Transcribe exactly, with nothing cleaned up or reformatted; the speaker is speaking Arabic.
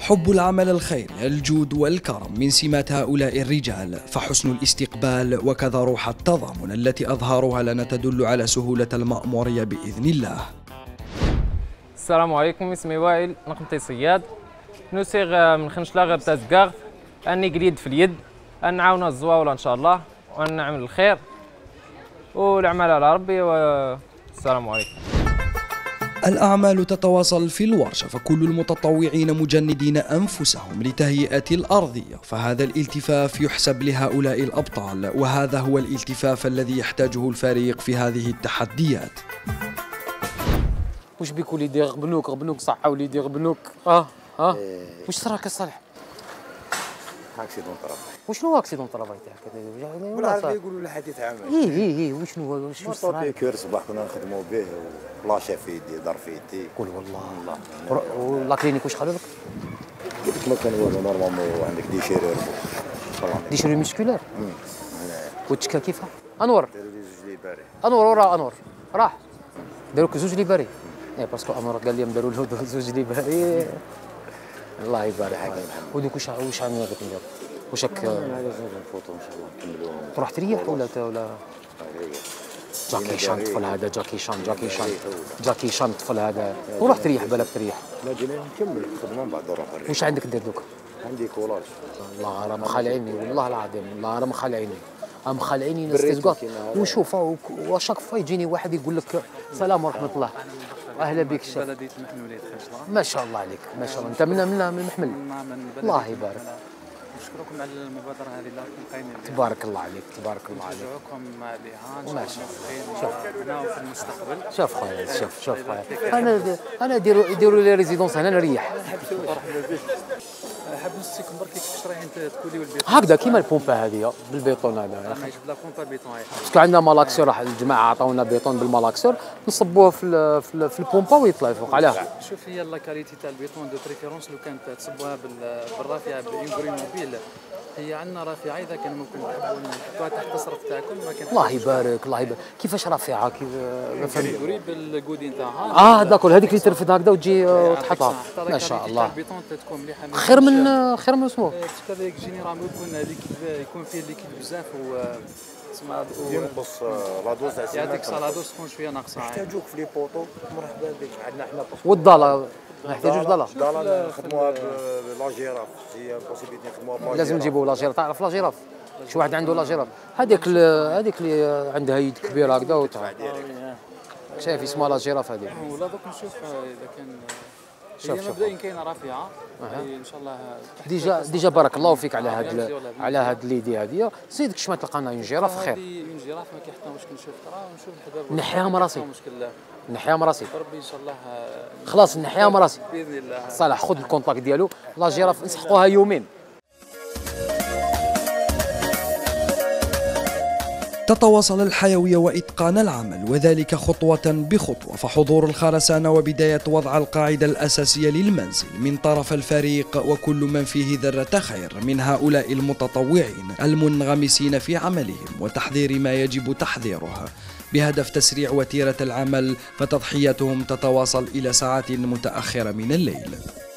حب العمل الخيري، الجود والكرم من سمات هؤلاء الرجال، فحسن الاستقبال وكذا روح التضامن التي أظهرها لنا تدل على سهولة المأمورية بإذن الله. السلام عليكم، اسمي وائل نقمتي صياد، نسيغ من خنشلاغ بتاع زقاغ، أني قريد في اليد، أن نعاون الزواولة إن شاء الله، وأن نعمل الخير والأعمال على ربي، والسلام عليكم. الأعمال تتواصل في الورشة، فكل المتطوعين مجندين أنفسهم لتهيئة الأرضية، فهذا الالتفاف يحسب لهؤلاء الأبطال، وهذا هو الالتفاف الذي يحتاجه الفريق في هذه التحديات. واش بيك وليدي غبنوك غبنوك صحة وليدي غبنوك اه اه إيه. واش صراك الصالح؟ اكسيدون طرافاي. وشنو هو اكسيدون طرافاي تاعك؟ بالعربي يقولوا له حادث عمل. اي اي اي وشنو هو وشنو صرا؟ موتور صباح كنا نخدموا به ولاشا في يدي ضر في يدي. قول والله والله. ولا كلينيك واش قالوا لك؟ قلت لك ما كان والو نورمالمون عندك دي شيرور. دي شيرور مسكولار؟ امم وتشكى كيفاه؟ انور انور ورا انور راح داروك زوج لي باري. اي باسكو انور قال لي داروا له زوج لي باري. الله يبارك فيك. ودوك واش واش عاملين هذاك اليوم؟ واش راك هذا الفوتو ان شاء الله نكملوهم. تروح تريح ولا ولا جاكي شان الطفل هذا جاكي شان جاكي شان جاكي شان الطفل هذا وروح تريح بالك تريح. لا جينا نكمل الخدمه من بعد نروح نريح. واش عندك دير دوك؟ عندي كولاج. الله راه مخالعيني والله العظيم الله راه مخالعيني راهم مخالعيني ناس تزقاط. ونشوف وشاك فوا يجيني واحد يقول لك السلام ورحمه الله اهلا بك الشيخ. بلديه المحمل وليد خنشلاغ. ما شاء الله عليك ما شاء الله. انت من من من المحمل؟ الله يبارك. نشكركم على المبادره هذه اللي راكم قايمين بها. تبارك الله عليك تبارك الله عليك. نشجعكم الاعانه ما شاء الله. شوف هنا وفي المستقبل. شوف خويا شوف شوف خويا انا انا ديروا ديروا لي ريزيدونس هنا نريح. حاب نسيكم برك كيفاش رايحين تكوليو البيطون هكذا كيما البومبا هذه بالبيطون هذا. انا جبت لا بومبا بيطون هاي باسكو عندنا مالاكسور راح الجماعه عطاونا بيطون بالمالاكسور نصبوه في في, في البومبا ويطلع فوق. علاه شوف هي لا كاليتي تاع البيطون دو بريفيرونس لو كانت تصبوها بالرافعه باليوغري موبيل. هي عندنا رافعه اذا كان ممكن تحبوا نحطوها تحت التصرف تاعكم ما كان. الله يبارك الله يبارك. كيفاش رافعه كيف ما فهمت؟ قريب بالكودين تاعها. اه داكور هذيك اللي ترفد هكذا وتجي وتحطها. ما شاء الله تكون مليحه خير من خير من اسمه. كذلك جينيرالمون يكون ليكيد يكون فيه ليكيد بزاف و تسمى ينقص لا دوز تاع يعطيك لا دوز تكون شويه ناقصه. يحتاجوك في لي بوطو مرحبا بك عندنا حنا. والضاله ما يحتاجوش ضاله. ضاله نخدموها بلا جيراف هي بوسيبيتي نخدموها بلا. لازم نجيبوا لا جيراف. تعرف لا جيراف؟ شي واحد عنده لا جيراف هذيك هذيك اللي عندها يد كبيره هكذا وتاع شايف اسمها لا جيراف هذيك. ولا دوك نشوف اذا كان هي مبدئيا كاينه رافعه ان شاء الله. ديجا ديجا بارك الله فيك على هاد على هاد ليدي هذه. زيدك شي ما تلقى لنا اون جيراف خير. اون جيراف ما كيحتاج مشكل. نشوف ترى ونشوف الحباب نحيها من راسي نحيها من راسي ربي ان شاء الله خلاص نحيها من راسي باذن الله. صالح خذ الكونتاكت ديالو. لا جيراف نسحقوها يومين. تتواصل الحيوية وإتقان العمل، وذلك خطوة بخطوة، فحضور الخرسانة وبداية وضع القاعدة الأساسية للمنزل من طرف الفريق وكل من فيه ذرة خير من هؤلاء المتطوعين المنغمسين في عملهم وتحضير ما يجب تحضيره بهدف تسريع وتيرة العمل، فتضحيتهم تتواصل إلى ساعات متأخرة من الليل.